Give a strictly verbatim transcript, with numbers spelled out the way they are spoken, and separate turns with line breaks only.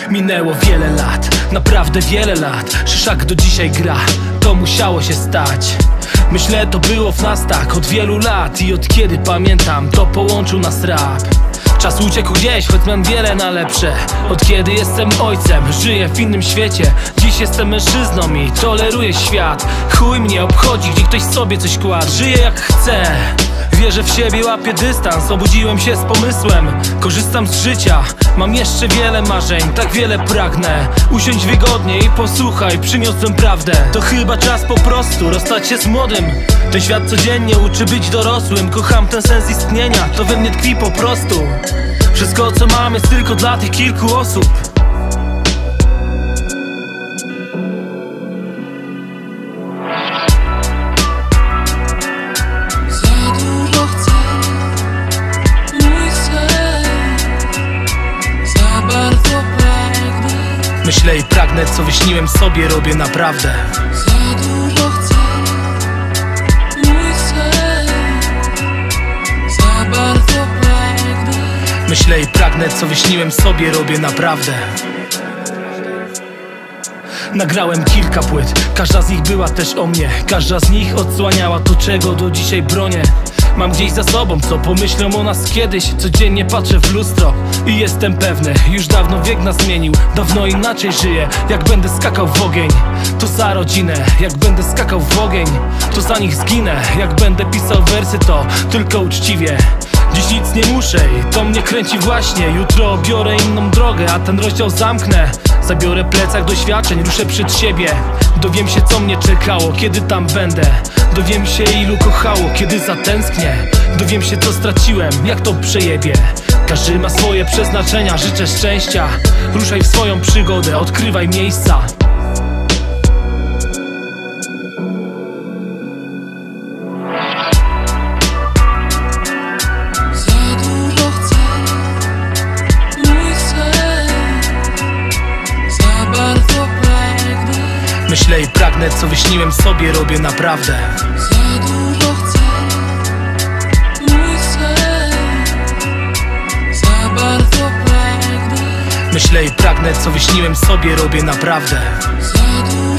Minęło wiele lat, naprawdę wiele lat. Szyszak do dzisiaj gra, to musiało się stać. Myślę, to było w nas tak od wielu lat. I od kiedy pamiętam, to połączył nas rap. Czas uciekł gdzieś, choć mam wiele na lepsze. Od kiedy jestem ojcem, żyję w innym świecie. Dziś jestem mężczyzną i toleruję świat. Chuj mnie obchodzi, gdzie ktoś sobie coś kładł. Żyję jak chcę, wierzę w siebie, łapię dystans. Obudziłem się z pomysłem, korzystam z życia. Mam jeszcze wiele marzeń, tak wiele pragnę. Usiądź wygodnie i posłuchaj, przyniosłem prawdę. To chyba czas po prostu rozstać się z młodym. Ten świat codziennie uczy być dorosłym. Kocham ten sens istnienia, to we mnie tkwi po prostu. Wszystko co mam jest tylko dla tych kilku osób. Myślę i pragnę, co wyśniłem sobie, robię naprawdę.
Za dużo chcę, mój sen, za bardzo pragnę.
Myślę i pragnę, co wyśniłem sobie, robię naprawdę. Nagrałem kilka płyt, każda z nich była też o mnie. Każda z nich odsłaniała to, czego do dzisiaj bronię. Mam gdzieś za sobą, co pomyślą o nas kiedyś. Codziennie patrzę w lustro i jestem pewny, już dawno wiek nas zmienił, dawno inaczej żyję. Jak będę skakał w ogień, to za rodzinę. Jak będę skakał w ogień, to za nich zginę. Jak będę pisał wersy, to tylko uczciwie. Dziś nic nie muszę i to mnie kręci właśnie. Jutro obiorę inną drogę, a ten rozdział zamknę. Zabiorę plecak doświadczeń, ruszę przed siebie. Dowiem się, co mnie czekało, kiedy tam będę. Dowiem się, ilu kochało, kiedy zatęsknię. Dowiem się, co straciłem, jak to przejebie. Każdy ma swoje przeznaczenia, życzę szczęścia. Ruszaj w swoją przygodę, odkrywaj miejsca. Myślę i pragnę, co wyśniłem sobie, robię naprawdę.
Za dużo chcę, mój sen, za bardzo pragnę.
Myślę i pragnę, co wyśniłem sobie, robię naprawdę.
Za dużo